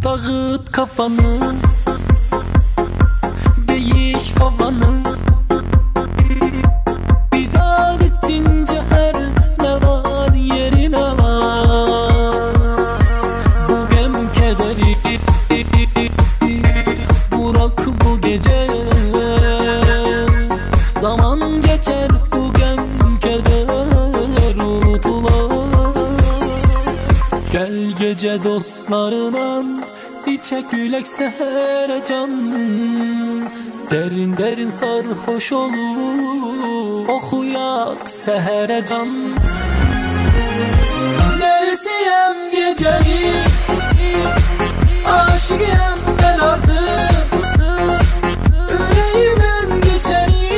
Dağıt kafanı, değiş havanı. Biraz içince her ne var yerine var. Bu gem kederi bırak bu gece. Zaman geçer, bu gem keder unutular. Gel gece dostlarına İçek gülek seher can. Derin derin sarhoş olur, okuyak seher can. Delisiyem geceni, aşıkıyem ben artık. Yüreğimin geçeni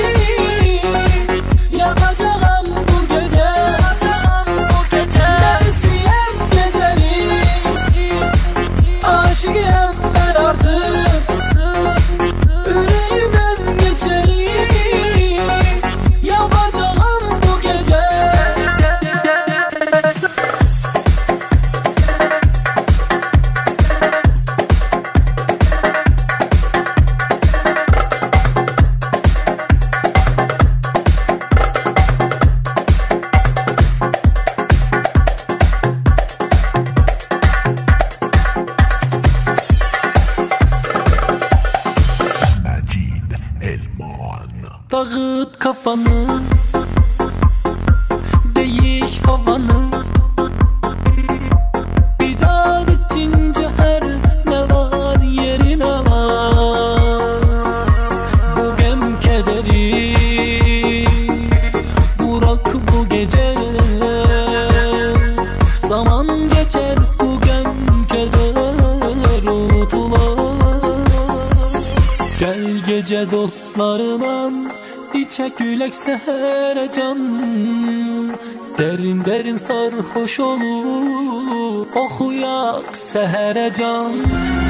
yapacağım bu gece. Delisiyem geceni, aşıkıyem ben artık. Yüreğimden geçeni yapacağım bu gece. Dağıt kafanı, değiş havanı. Biraz içince her ne var yerine var. Bu gem kederi bırak bu gece. Zaman geçer, bu gem keder unutular. Gel gece dostlarına İçek gülek seher can. Derin derin sarhoş olur, okuyak seher can.